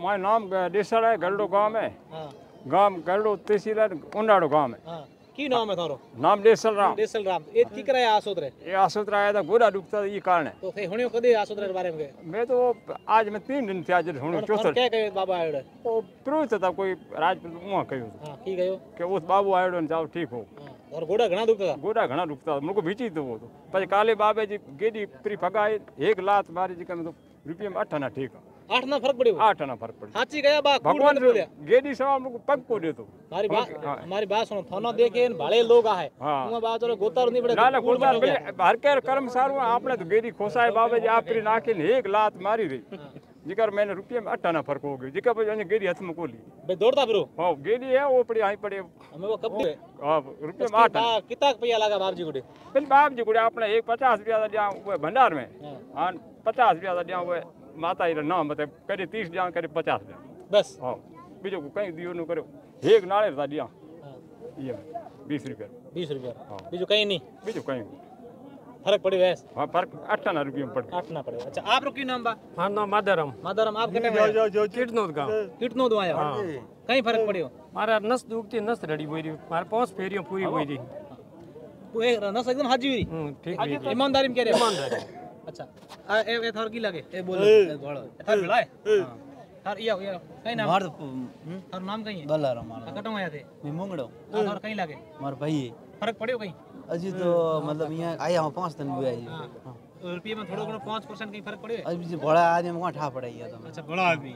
मारा नाम डेसड़ है, गलडो गांव है। गांव गलडो तहसील है, उन्नाड़ो गांव है। की नाम है थारो? नाम डेसल राम। डेसल राम। ये की कराया आसोतरे? ये आसोतरा आया था, गोड़ा दुखता ये कारण है। तो थे हुनियो कदे आसोतरे के बारे में? मैं तो आज मैं 3 दिन थे, आज हुनियो चौथा। क्या कहे बाबा आयो? वो प्रूफ था कोई राजपूत मुआ कयो। हां की गयो कि उस बाबू आयो ने जाओ ठीक हो। और गोड़ा घणा दुखता था? गोड़ा घणा दुखता था, मुको भीची तो वो तो। पर काले बाबे जी गेडी प्री फगाए, एक लात मारी जी कने तो रुपये में 8 आना ठीक है। 8 ना फर्क पड़ियो? 8 आना फर्क पड़ियो। साची गया बा भगवान बोलिया गेडी सवा मुको पग को दे तो। हमारी बात सुनो, थाना देखे भाले लोग आए। उमा बात चलो गोतार नहीं पड़े। ना गोतार हर के कर्म सारू आपने तो गेडी खोसाए बाबे जी आप प्री नाके ने एक लात मारी रही। जिकर मैंने रुपये में 8 आना फर्क हो गयो। जिकर पे गेडी हाथ में कोली। बे दौड़ता फिरो? हां गेडी है वो पड़ी आई पड़े। हमें वो कब दे? हां रुपये में 8 कितना रुपया लगा बाप जी गुडे? बिल बाप जी गुडे आपने एक 50 रुपया दिया वो भंडार में। हां 50 रुपया दिया वो माता रे नाम बता करे 30 दिया करे 50 दिया बस। हां बीजो को कहीं दियो न करो एक नाले दा दिया। हां ये 20 रुपया 20 रुपया। हां बीजो कहीं नहीं, बीजो कहीं फर्क पड़े वैस? हां फर्क 8 आना रुपये में पड़े। 8 ना पड़े। अच्छा आप रो की नाम बा? हां नाम मादरम। मादरम आप कने जो किटनोद गांव। किटनोद आया। हां कहीं फर्क पड़ियो? मारा नस दुखती नस रड़ी बोई रही, मार 5 फेरियों पूरी बोई रही। वो एक नस एकदम हाजी हुई। ठीक ईमानदारी में कह रहे? ईमानदारी। अच्छा ए थोर की लगे ए बोलो बोलो थोर मिलाए। हां थोर या कहीं नाम मार थोर नाम कहीं है? बल्लाराम मारा। कटो आया थे? मैं मुंगड़ो। थोर कहीं लगे? मार भाई फर्क पड़ियो कहीं? अजी तो मतलब यहां आया हूं 5 दिन हुए आई। हां रुपये में थोड़ो 5% कहीं फर्क पड़ियो? अभी बड़ा आदमी को ठा पड़ाई है तो। अच्छा बड़ा आदमी।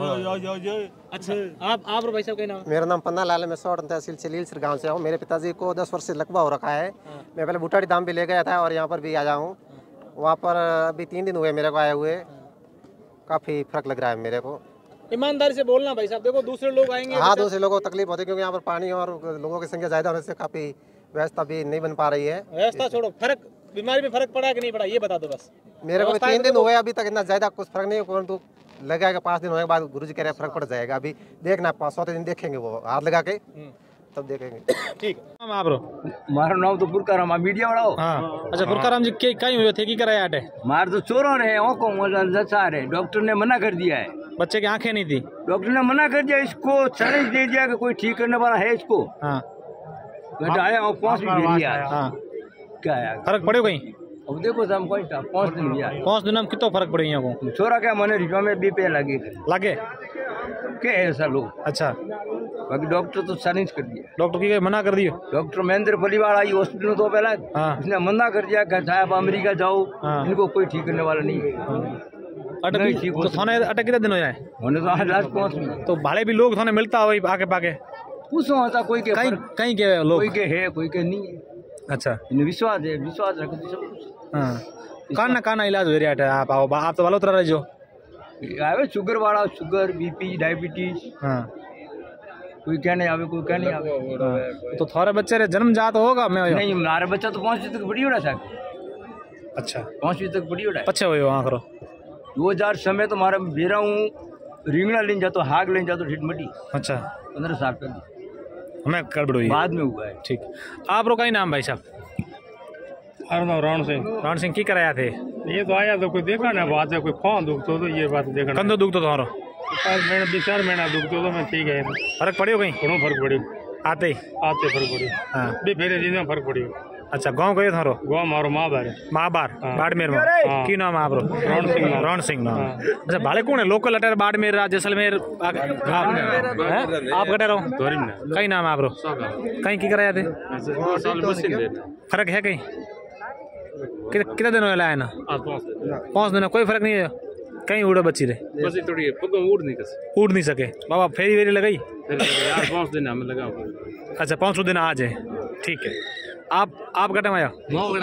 अच्छा आप भाई साहब कहीं नाम? मेरा नाम पन्ना लाल है, मैं सोड़ तहसील चलीलसर गांव से हूं। मेरे पिताजी को 10 वर्ष से लकवा हो रखा है। मैं पहले बूटाड़ी दाम भी ले गया था और यहां पर भी आया हूं। वहाँ पर अभी 3 दिन हुए मेरे को आए हुए। काफ़ी फर्क लग रहा है मेरे को। ईमानदारी से बोलना भाई साहब, देखो दूसरे लोग आएंगे। हाँ दूसरे लोगों को तकलीफ होती है क्योंकि यहाँ पर पानी और लोगों की संख्या ज़्यादा होने से काफ़ी व्यवस्था भी नहीं बन पा रही है। व्यवस्था छोड़ो, फर्क बीमारी में फर्क पड़ा कि नहीं पड़ा ये बता दो बस। मेरे को 3 दिन हुए अभी तक इतना ज़्यादा कुछ फर्क नहीं, परंतु लगेगा 5 दिन होने के बाद गुरुजी कह रहे फर्क पड़ जाएगा। अभी देखना 5 दिन देखेंगे वो हाथ लगा के तब देखेंगे। ठीक है आप रो? मारो नाम तो पुरकाराम मीडिया वाला हो। हाँ अच्छा पुरकाराम जी के कहीं हुए थे की कराया आटे? मार तो चोरों ने जचा रहे, डॉक्टर ने मना कर दिया है। बच्चे की आंखें नहीं थी? डॉक्टर ने मना कर दिया, इसको चैलेंज दे दिया कि कोई ठीक करने वाला है इसको। हाँ आया और 5 भी दे दिया। हाँ क्या आया फर्क पड़े कहीं? अब देखो हम कोई 5 दिन दिया। 5 दिन में कितना फर्क पड़े यहाँ को? छोरा क्या मने रिश्वा में बीपे लगे क्या है ऐसा लोग। अच्छा बाकी डॉक्टर तो चैलेंज कर दिया। डॉक्टर की मना कर दिया? Doctor Mahendra Paliwal eye hospital तो पहला इसने मना कर दिया कि साहब अमेरिका जाओ। इनको कोई ठीक करने वाला नहीं है। तो थाने अटक कितने दिन हो जाए? होने तो आज लास्ट 5 दिन। तो भाड़े भी लोग थाने मिलता हो आगे पाके? पूछो ऐसा कोई के कहीं के लोग? कोई के है कोई के नहीं है। अच्छा विश्वास है, विश्वास रखते सब कुछ। हाँ काना इलाज हो रहा है। आप तो बालोतरा रहे जो शुगर वाला, शुगर बीपी डायबिटीज। हाँ कोई क्या नहीं आवे, कोई क्या नहीं आवे। तो थोड़े बच्चे रे जन्म जात होगा? मैं नहीं हमारे बच्चा तो 5 तक बड़ी उड़ा सक। अच्छा 5 तक बड़ी उड़ा पछे हो वहाँ करो 2000 समय तो हमारा बेरा हूँ रिंगना लेने जाता हाग लेने जाता ठिट मटी। अच्छा 15 साल का हमें गड़बड़ हुई बाद में हुआ है। ठीक आप रो का ही नाम भाई साहब? रण सिंह। रण सिंह की कराया थे? ये तो आया तो कोई देखा ना बात है, कोई फोन दुखतो तो ये बात देखना। कंधो दुखतो तुम्हारो? 5 महीना 2-4 महीना दुखतो तो मैं ठीक है। फर्क पड़ियो कहीं? घणो फर्क पड़ियो आते फर्क पड़ियो। हाँ भी फेरे जी में फर्क पड़ियो। अच्छा गाँव कयो थारो? गाँव मारो महाबार बाड़मेर में। की नाम है आपरो? रण सिंह नाम। अच्छा भाले कौन है लोकल अटर बाड़मेर जैसलमेर आप कटे रहो? कहीं नाम है आपरो? कहीं की कराया थे? फर्क है कहीं? कितना दिन हो लाया ना? 5 दिन कोई फर्क नहीं है कहीं? उड़े बच्ची रे बस थोड़ी उड़ नहीं सके बाबा? फेरी वेरी लगाई? 5 दिन हमें लगा। अच्छा 5 दिन आज है ठीक है। आप कटे आया?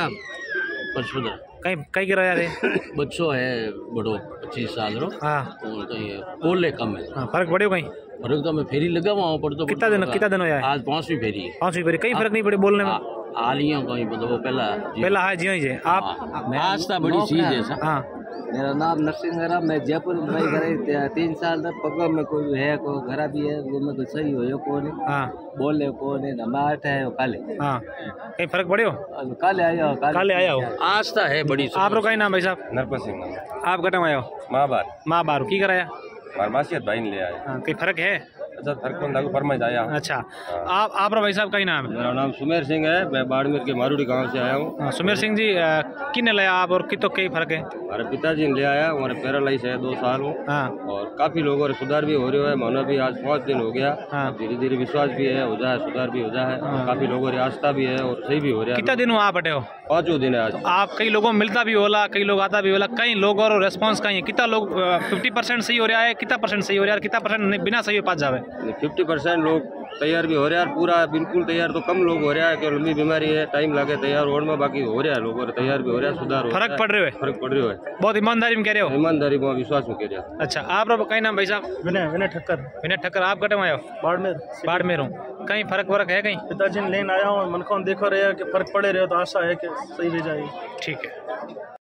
कहीं कहीं कराया रे? बच्चों है बड़ो 25 साल रो। हाँ बोले कम है। हाँ फर्क पड़े कहीं? फर्क तो मैं फेरी लगा वहाँ पर तो कितना दिन हो जाए? आज 5वीं फेरी है। 5वीं फेरी कहीं फर्क नहीं पड़े बोलने में? आलियां कहीं मतलब वो पहला है जी जी आप आस्था बड़ी चीज है। हाँ मेरा नाम नरसिंह, मैं जयपुर में करे 3 साल तक पग में कोई है कोई घरा भी है वो में कोई सही हो कौन बोले कौन है नमाट है काले। हाँ कहीं फर्क पड़े हो? काले आया हो आस्था है बड़ी। आप लोग का नाम भाई साहब? नरपत सिंह। आप कटम आया हो? महाबार की कराया? फार्मासियत भाई ने ले आए। हाँ, कोई फर्क है? अच्छा फर्क कौन लागू फरमाइश आया। अच्छा आप भाई साहब का ही नाम है? मेरा नाम सुमेर सिंह है, मैं बाड़मेर के मारूडी गांव से आया हूँ। सुमेर सिंह जी किने लाया आप और कितो कई फर्क है? हमारे पिताजी ने ले आया, हमारे पैरालाइज है 2 साल हो। हाँ। और काफी लोगों ने सुधार भी हो रहा है, मैंने भी आज 5 दिन हो गया। हाँ। धीरे धीरे विश्वास भी है, हो जाए सुधार भी हो जाए। काफी लोगों की आस्था भी है और सही भी हो रहा है। कितना दिन हुआ आप हटे हो? 5वां दिन है आज। आप कई लोगों में मिलता भी होला, कई लोग आता भी होला, कई लोग और रेस्पॉन्स कहीं कितना लोग 50% सही हो रहा है, कितना परसेंट सही हो रहा है, कितना परसेंट बिना सही हो पास जावे? 50% लोग तैयार भी हो रहा है, पूरा बिल्कुल तैयार तो कम लोग हो रहा है कि लंबी बीमारी है, टाइम लगे तैयार होने में, बाकी हो रहा है लोगों ने तैयार भी हो रहा है, सुधार हो रहा है। फर्क पड़ रहे हो? फर्क पड़ रहा है, बहुत ईमानदारी में कह रहे हो? ईमानदारी में विश्वास में कह रहा है। अच्छा आप कहीं नाम भाई साहब? विनय ठक्कर। विनय ठक्कर। आप कटे आयो? बाड़मेर हूँ। कहीं फर्क वरक है? कहीं पिताजी ने लेन आया हूँ, मन को देखो रहे कि फर्क पड़े रहे तो आशा है कि सही रह जाएगी। ठीक है।